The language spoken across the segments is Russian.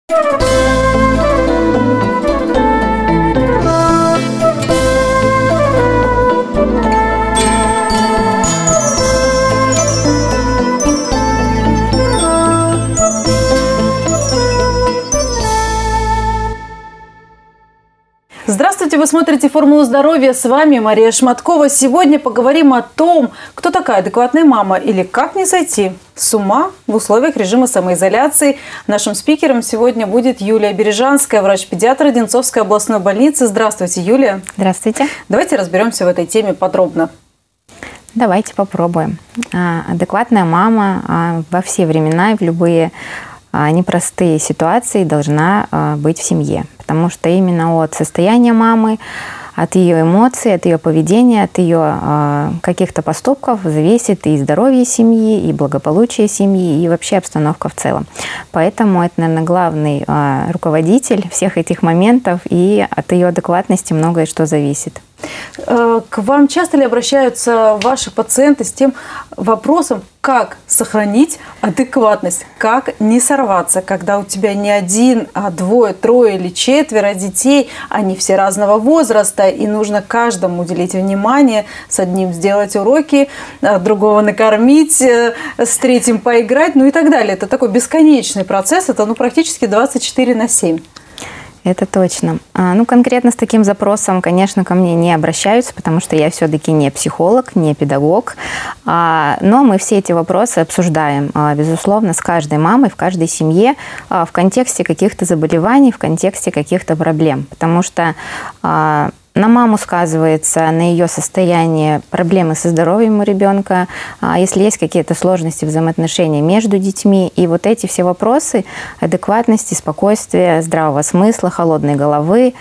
Здравствуйте, вы смотрите «Формулу здоровья». С вами Мария Шматкова. Сегодня поговорим о том, кто такая адекватная мама или как не сойти с ума в условиях режима самоизоляции. Нашим спикером сегодня будет Юлия Бережанская, врач-педиатр Одинцовской областной больницы. Здравствуйте, Юлия. Здравствуйте. Давайте разберемся в этой теме подробно. Давайте попробуем. Адекватная мама во все времена и в любые непростые ситуации должна быть в семье. Потому что именно от состояния мамы, от ее эмоций, от ее поведения, от ее каких-то поступков зависит и здоровье семьи, и благополучие семьи, и вообще обстановка в целом. Поэтому это, наверное, главный руководитель всех этих моментов, и от ее адекватности многое что зависит. К вам часто ли обращаются ваши пациенты с тем вопросом, как сохранить адекватность, как не сорваться, когда у тебя не один, а двое, трое или четверо детей, они все разного возраста, и нужно каждому уделить внимание, с одним сделать уроки, другого накормить, с третьим поиграть, ну и так далее. Это такой бесконечный процесс, это практически 24/7. Это точно. Конкретно с таким запросом, конечно, ко мне не обращаются, потому что я все-таки не психолог, не педагог. Но мы все эти вопросы обсуждаем, безусловно, с каждой мамой, в каждой семье, в контексте каких-то заболеваний, в контексте каких-то проблем. Потому что на маму сказывается, на ее состояние, проблемы со здоровьем у ребенка, если есть какие-то сложности взаимоотношений между детьми. И вот эти все вопросы адекватности, спокойствия, здравого смысла, холодной головы,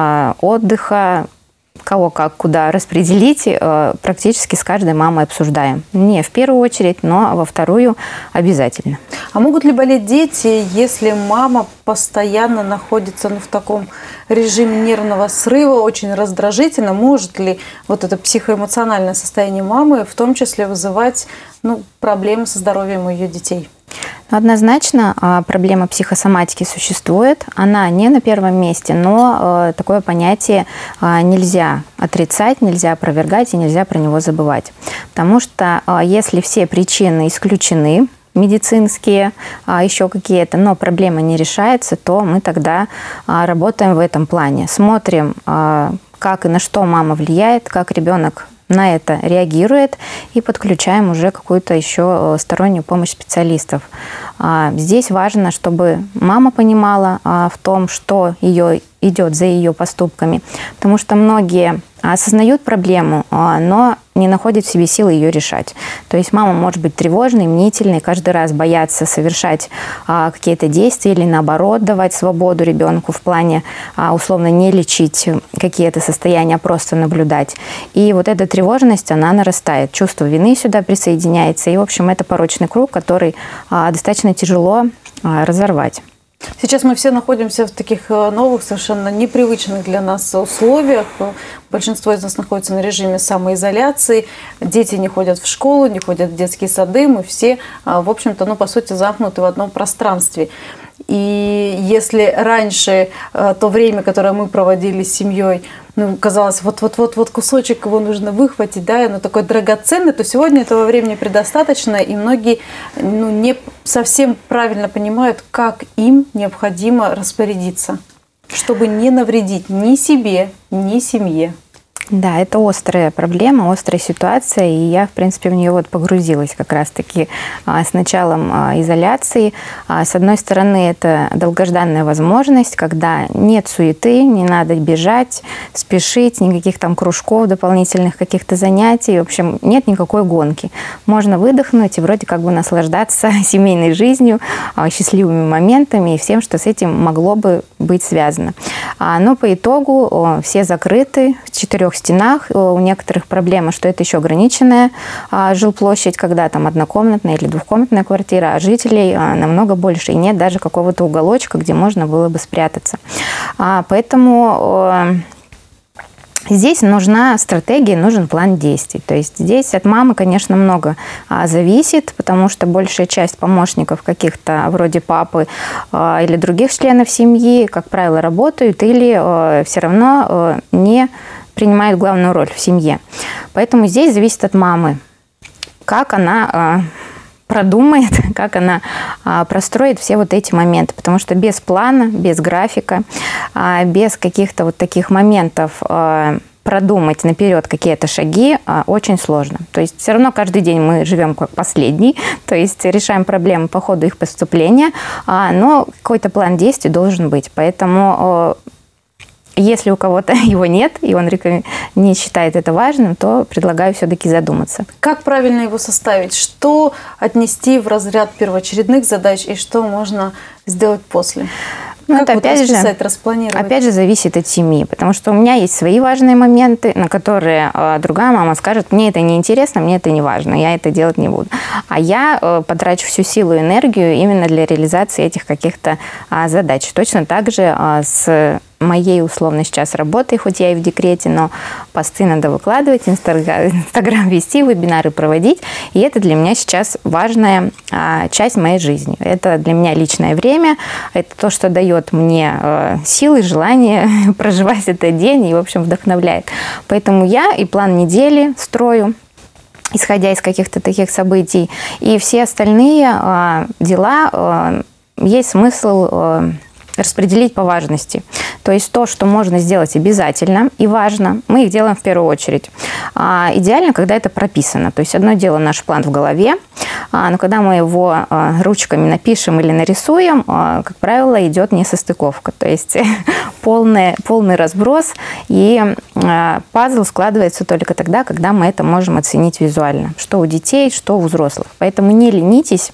отдыха, кого как, куда распределить, практически с каждой мамой обсуждаем. Не в первую очередь, но во вторую обязательно. А могут ли болеть дети, если мама постоянно находится в таком режиме нервного срыва, очень раздражительно? Может ли вот это психоэмоциональное состояние мамы в том числе вызывать проблемы со здоровьем у ее детей? Однозначно проблема психосоматики существует. Она не на первом месте, но такое понятие нельзя отрицать, нельзя опровергать и нельзя про него забывать. Потому что если все причины исключены, медицинские, еще какие-то, но проблема не решается, то мы тогда работаем в этом плане. Смотрим, как и на что мама влияет, как ребенок на это реагирует, и подключаем уже какую-то еще стороннюю помощь специалистов. Здесь важно, чтобы мама понимала в том, что идет за ее поступками, потому что многие осознают проблему, но не находят в себе силы ее решать. То есть мама может быть тревожной, мнительной, каждый раз бояться совершать какие-то действия или наоборот давать свободу ребенку в плане условно не лечить какие-то состояния, а просто наблюдать. И вот эта тревожность, она нарастает. Чувство вины сюда присоединяется. И, в общем, это порочный круг, который достаточно тяжело разорвать. Сейчас мы все находимся в таких новых, совершенно непривычных для нас условиях. Большинство из нас находится на режиме самоизоляции. Дети не ходят в школу, не ходят в детские сады. Мы все, в общем-то, по сути, замкнуты в одном пространстве. И если раньше то время, которое мы проводили с семьей, казалось, вот кусочек его нужно выхватить, да, и оно такое драгоценное, то сегодня этого времени предостаточно, и многие не совсем правильно понимают, как им необходимо распорядиться, чтобы не навредить ни себе, ни семье. Да, это острая проблема, острая ситуация, и я, в принципе, в нее погрузилась как раз-таки с началом изоляции. С одной стороны, это долгожданная возможность, когда нет суеты, не надо бежать, спешить, никаких там кружков, дополнительных каких-то занятий, в общем, нет никакой гонки. Можно выдохнуть и вроде как бы наслаждаться семейной жизнью, счастливыми моментами и всем, что с этим могло бы быть связано. Но по итогу все закрыты в 4 стенах. У некоторых проблема, что это еще ограниченная жилплощадь, когда там однокомнатная или двухкомнатная квартира, а жителей намного больше. И нет даже какого-то уголочка, где можно было бы спрятаться. Поэтому Здесь нужна стратегия, нужен план действий. То есть здесь от мамы, конечно, много зависит, потому что большая часть помощников каких-то вроде папы или других членов семьи, как правило, работают или все равно не принимают главную роль в семье. Поэтому здесь зависит от мамы, как она продумает, как она простроит все вот эти моменты. Потому что без плана, без графика, без каких-то вот таких моментов продумать наперед какие-то шаги очень сложно. То есть все равно каждый день мы живем как последний, то есть решаем проблемы по ходу их поступления, но какой-то план действий должен быть. Поэтому если у кого-то его нет, и он не считает это важным, то предлагаю все-таки задуматься. Как правильно его составить? Что отнести в разряд первоочередных задач и что можно сделать после? Ну, как это расписать, распланировать? Опять же, зависит от семьи, потому что у меня есть свои важные моменты, на которые другая мама скажет: мне это не интересно, мне это не важно, я это делать не буду. А я потрачу всю силу и энергию именно для реализации этих каких-то задач. Точно так же с моей условно сейчас работой, хоть я и в декрете, но посты надо выкладывать, Инстаграм вести, вебинары проводить. И это для меня сейчас важная часть моей жизни. Это для меня личное время, это то, что дает мне силы, желание проживать этот день и, в общем, вдохновляет. Поэтому я и план недели строю, исходя из каких-то таких событий. И все остальные дела есть смысл распределить по важности. То есть то, что можно сделать обязательно и важно, мы их делаем в первую очередь. Идеально, когда это прописано. То есть одно дело наш план в голове, но когда мы его ручками напишем или нарисуем, как правило, идет несостыковка. То есть полный разброс, и пазл складывается только тогда, когда мы это можем оценить визуально. Что у детей, что у взрослых. Поэтому не ленитесь.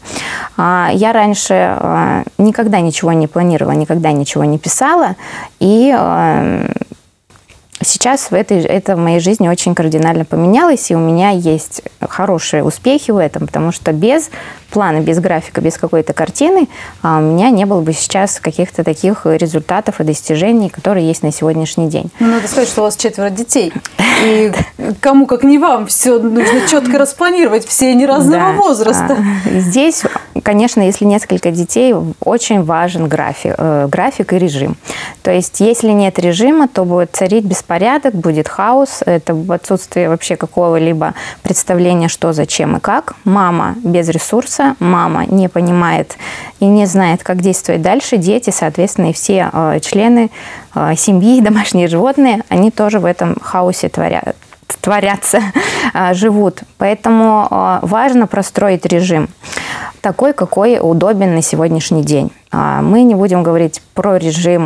Я раньше никогда ничего не планировала, никогда ничего не писала. И сейчас это в моей жизни очень кардинально поменялось, и у меня есть хорошие успехи в этом, потому что без плана, без графика, без какой-то картины у меня не было бы сейчас каких-то таких результатов и достижений, которые есть на сегодняшний день. Ну, надо сказать, что у вас 4 детей, и кому, как не вам, все нужно четко распланировать, все они разного возраста. Здесь, конечно, если несколько детей, очень важен график и режим. То есть, если нет режима, то будет царить беспорядок, будет хаос, это отсутствие вообще какого-либо представления, что, зачем и как. Мама без ресурса, мама не понимает и не знает, как действовать дальше. Дети, соответственно, и все члены семьи, домашние животные, они тоже в этом хаосе творятся, живут. Поэтому важно простроить режим такой, какой удобен на сегодняшний день. Мы не будем говорить про режим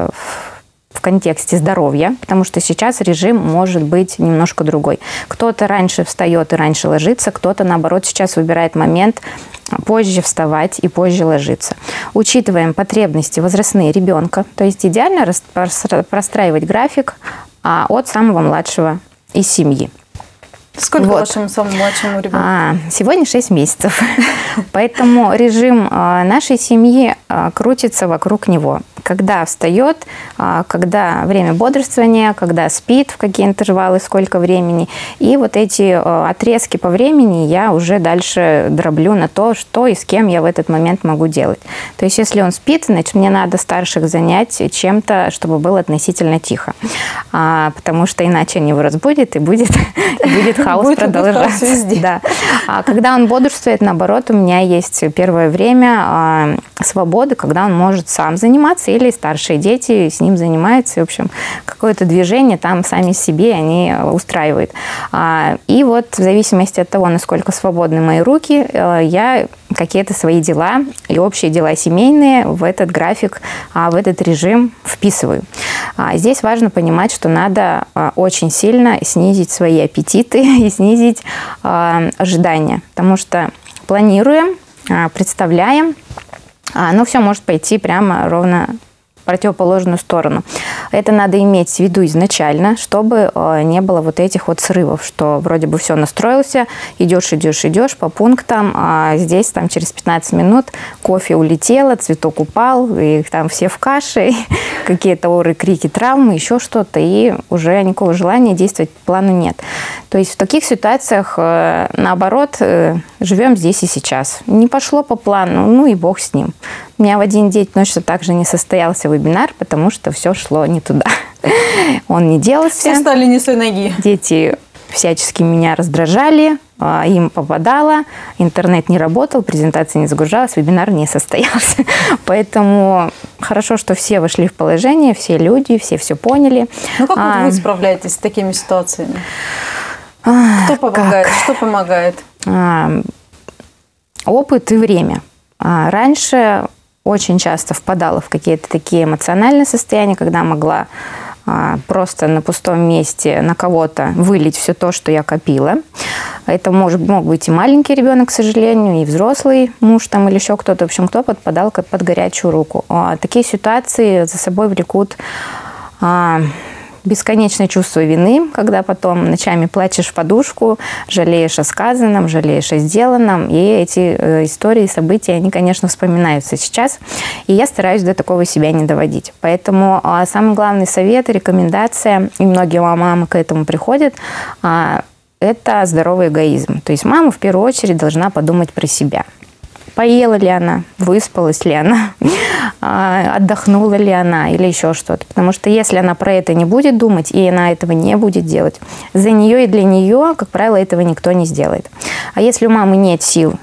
в контексте здоровья, потому что сейчас режим может быть немножко другой. Кто-то раньше встает и раньше ложится, кто-то, наоборот, сейчас выбирает момент позже вставать и позже ложиться. Учитываем потребности возрастные ребенка, то есть идеально простраивать график от самого младшего из семьи. Сколько вашему самому младшему ребенку? Сегодня 6 месяцев. Поэтому режим нашей семьи крутится вокруг него. Когда встает, когда время бодрствования, когда спит, в какие интервалы, сколько времени. И вот эти отрезки по времени я уже дальше дроблю на то, что и с кем я в этот момент могу делать. То есть если он спит, значит, мне надо старших занять чем-то, чтобы было относительно тихо. Потому что иначе они его разбудят, и будет хаос продолжаться. Да. А когда он бодрствует, наоборот, у меня есть первое время свободы, когда он может сам заниматься, или старшие дети с ним занимаются. И, в общем, какое-то движение там сами себе они устраивают. И вот в зависимости от того, насколько свободны мои руки, я какие-то свои дела и общие дела семейные в этот график, в этот режим вписываю. Здесь важно понимать, что надо очень сильно снизить свои аппетиты и снизить ожидания, потому что планируем, представляем, но все может пойти прямо ровно в противоположную сторону. Это надо иметь в виду изначально, чтобы не было вот этих вот срывов, что вроде бы все настроился, идешь по пунктам, а здесь там через 15 минут кофе улетело, цветок упал, и там все в каше, какие-то оры, крики, травмы, еще что-то, и уже никакого желания действовать по плану нет. То есть в таких ситуациях, наоборот, живем здесь и сейчас. Не пошло по плану, ну и бог с ним. У меня в один день точно также не состоялся вебинар, потому что все шло не туда. Он не делался. Все стали не с той ноги. Дети всячески меня раздражали, им попадало, интернет не работал, презентация не загружалась, вебинар не состоялся. Поэтому хорошо, что все вошли в положение, все люди, все поняли. Ну как вот вы справляетесь с такими ситуациями? Кто помогает? Что помогает? Опыт и время. Раньше очень часто впадала в какие-то такие эмоциональные состояния, когда могла просто на пустом месте на кого-то вылить все то, что я копила. Это мог быть и маленький ребенок, к сожалению, и взрослый муж там или еще кто-то. В общем, кто подпадал под горячую руку. Такие ситуации за собой влекут бесконечное чувство вины, когда потом ночами плачешь в подушку, жалеешь о сказанном, жалеешь о сделанном. И эти истории, события, они, конечно, вспоминаются сейчас. И я стараюсь до такого себя не доводить. Поэтому самый главный совет, рекомендация, и многие мамы к этому приходят, это здоровый эгоизм. То есть мама в первую очередь должна подумать про себя. Поела ли она, выспалась ли она, отдохнула ли она или еще что-то. Потому что если она про это не будет думать, и она этого не будет делать, за нее и для нее, как правило, этого никто не сделает. А если у мамы нет сил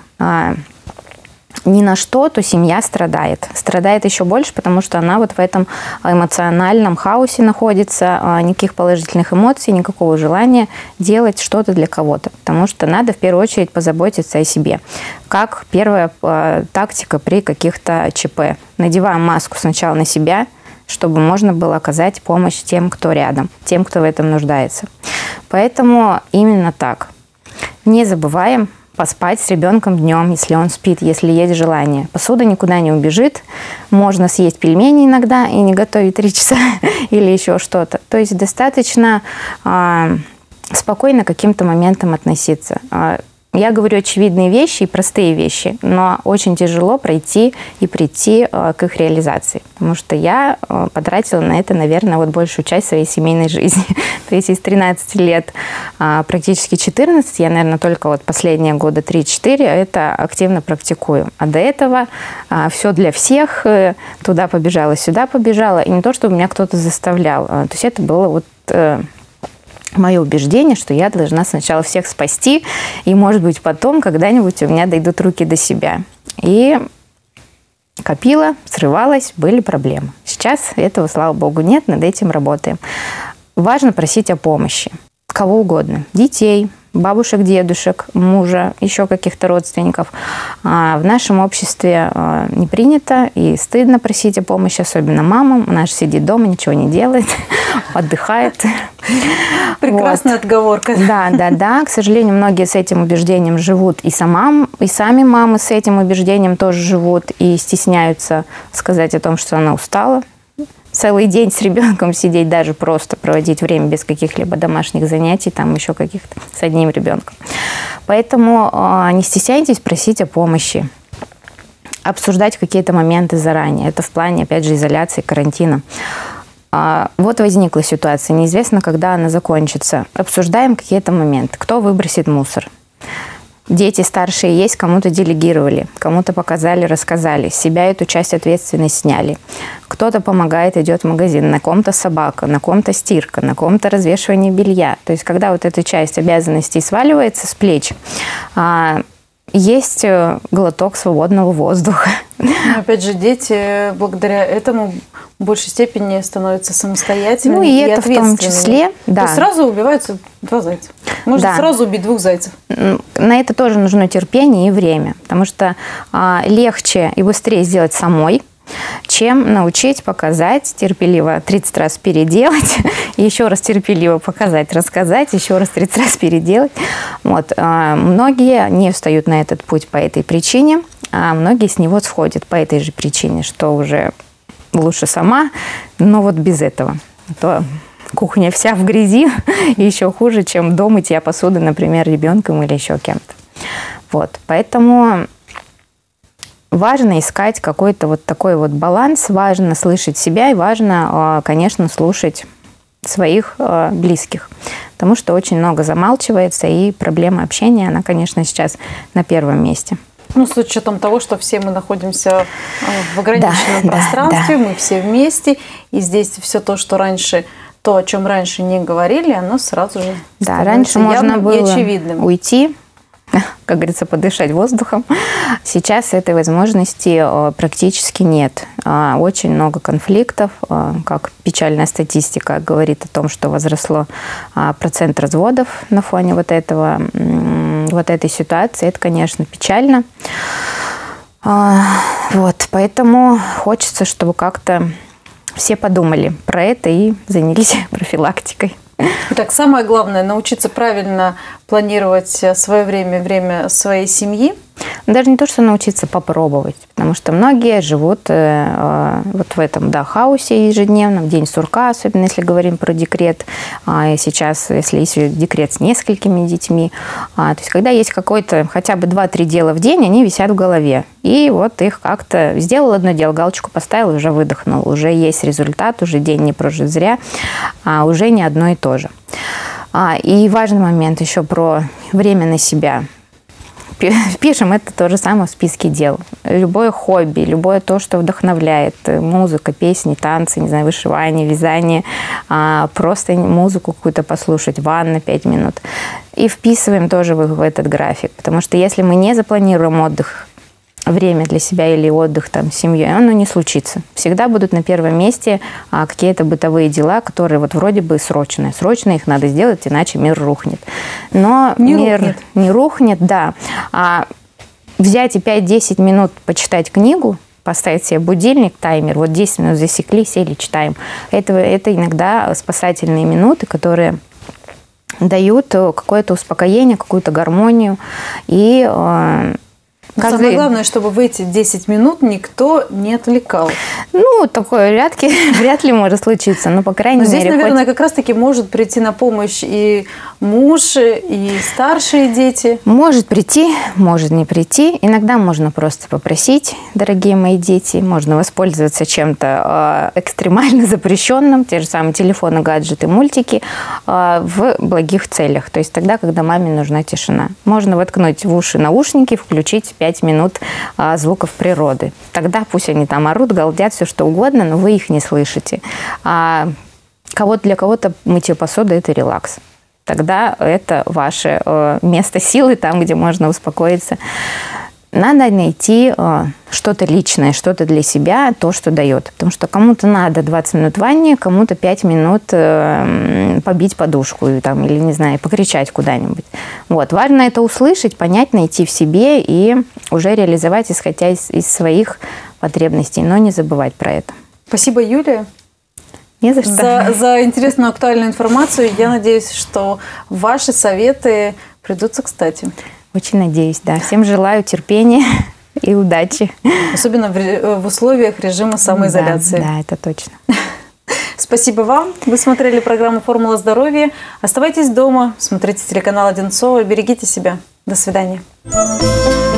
ни на что, то семья страдает. Страдает еще больше, потому что она вот в этом эмоциональном хаосе находится, никаких положительных эмоций, никакого желания делать что-то для кого-то. Потому что надо в первую очередь позаботиться о себе. Как первая тактика при каких-то ЧП. Надеваем маску сначала на себя, чтобы можно было оказать помощь тем, кто рядом, тем, кто в этом нуждается. Поэтому именно так. Не забываем поспать с ребенком днем, если он спит, если есть желание. Посуда никуда не убежит. Можно съесть пельмени иногда и не готовить 3 часа или еще что-то. То есть достаточно спокойно к каким-то моментам относиться. Я говорю очевидные вещи и простые вещи, но очень тяжело пройти и прийти к их реализации, потому что я потратила на это, наверное, вот большую часть своей семейной жизни. То есть из 13 лет, практически 14, я, наверное, только вот последние года 3-4 это активно практикую. А до этого все для всех, туда побежала, сюда побежала, и не то, чтобы меня кто-то заставлял. То есть это было вот мое убеждение, что я должна сначала всех спасти, и, может быть, потом когда-нибудь у меня дойдут руки до себя. И копила, срывалась, были проблемы. Сейчас этого, слава богу, нет, над этим работаем. Важно просить о помощи. Кого угодно. Детей, бабушек, дедушек, мужа, еще каких-то родственников. В нашем обществе не принято и стыдно просить о помощи, особенно мамам. Она же сидит дома, ничего не делает, отдыхает. Прекрасная отговорка. Да. К сожалению, многие с этим убеждением живут. И сами мамы с этим убеждением тоже живут и стесняются сказать о том, что она устала. Целый день с ребенком сидеть, даже просто проводить время без каких-либо домашних занятий, там еще каких-то с одним ребенком. Поэтому не стесняйтесь просить о помощи, обсуждать какие-то моменты заранее. Это в плане, опять же, изоляции, карантина. Вот возникла ситуация, неизвестно, когда она закончится. Обсуждаем какие-то моменты. Кто выбросит мусор? Дети старшие есть, кому-то делегировали, кому-то показали, рассказали, с себя эту часть ответственности сняли. Кто-то помогает, идет в магазин, на ком-то собака, на ком-то стирка, на ком-то развешивание белья. То есть, когда вот эта часть обязанностей сваливается с плеч, есть глоток свободного воздуха. Опять же, дети благодаря этому в большей степени становятся самостоятельными, ну, и это ответственными. В том числе, да. То есть сразу убиваются 2 зайца. Можно сразу убить 2 зайцев. На это тоже нужно терпение и время, потому что легче и быстрее сделать самой, чем научить, показать, терпеливо 30 раз переделать, еще раз терпеливо показать, рассказать, еще раз 30 раз переделать. Вот. Многие не встают на этот путь по этой причине, а многие с него сходят по этой же причине, что уже лучше сама, но вот без этого. То кухня вся в грязи, и еще хуже, чем до мытья посуды, например, ребенком или еще кем-то. Вот. Поэтому важно искать какой-то вот такой вот баланс, важно слышать себя и важно, конечно, слушать своих близких, потому что очень много замалчивается, и проблема общения, она, конечно, сейчас на первом месте. Ну, с учетом того, что все мы находимся в ограниченном пространстве, мы все вместе, и здесь все то, что раньше, то, о чем раньше не говорили, оно сразу же раньше можно было очевидным. Уйти, как говорится, подышать воздухом. Сейчас этой возможности практически нет. Очень много конфликтов, как печальная статистика говорит о том, что возросло процент разводов на фоне вот этой ситуации. Это, конечно, печально. Вот, поэтому хочется, чтобы как-то все подумали про это и занялись профилактикой. Итак, самое главное – научиться правильно планировать свое время своей семьи. Даже не то, что научиться, попробовать. Потому что многие живут вот в этом хаосе ежедневном, день сурка, особенно если говорим про декрет. И сейчас, если есть декрет с несколькими детьми, то есть когда есть какой-то хотя бы 2-3 дела в день, они висят в голове. И вот их как-то сделал одно дело, галочку поставил, уже выдохнул. Уже есть результат, уже день не прожит зря, уже не одно и то же. И важный момент еще про время на себя. Пишем это то же самое в списке дел. Любое хобби, любое то, что вдохновляет. Музыка, песни, танцы, не знаю, вышивание, вязание. Просто музыку какую-то послушать, ванна 5 минут. И вписываем тоже в этот график. Потому что если мы не запланируем отдых, время для себя или отдых там, с семьей, оно не случится. Всегда будут на первом месте какие-то бытовые дела, которые вот вроде бы срочные. Срочно их надо сделать, иначе мир рухнет. Но мир не рухнет, да. Взять и 5-10 минут почитать книгу, поставить себе будильник, таймер, вот 10 минут засекли, сели, читаем. Это иногда спасательные минуты, которые дают какое-то успокоение, какую-то гармонию. И самое главное, чтобы в эти 10 минут никто не отвлекал. Ну, такое вряд ли может случиться, но, по крайней мере... Здесь, наверное, как раз-таки может прийти на помощь и муж, и старшие дети. Может прийти, может не прийти. Иногда можно просто попросить, дорогие мои дети, можно воспользоваться чем-то экстремально запрещенным, те же самые телефоны, гаджеты, мультики, в благих целях. То есть тогда, когда маме нужна тишина. Можно воткнуть в уши наушники, включить 5 минут звуков природы. Тогда пусть они там орут, галдят, все что угодно, но вы их не слышите. Для кого-то мытье посуды – это релакс. Тогда это ваше место силы, там, где можно успокоиться. Надо найти что-то личное, что-то для себя, то, что дает. Потому что кому-то надо 20 минут в ванне, кому-то 5 минут побить подушку или, не знаю, покричать куда-нибудь. Вот. Важно это услышать, понять, найти в себе и уже реализовать, исходя из своих потребностей, но не забывать про это. Спасибо, Юлия. Не за что. За интересную, актуальную информацию. Я надеюсь, что ваши советы придутся кстати. Очень надеюсь, да. Всем желаю терпения и удачи. Особенно в условиях режима самоизоляции. Да, это точно. Спасибо вам. Вы смотрели программу «Формула здоровья». Оставайтесь дома, смотрите телеканал Одинцова, берегите себя. До свидания.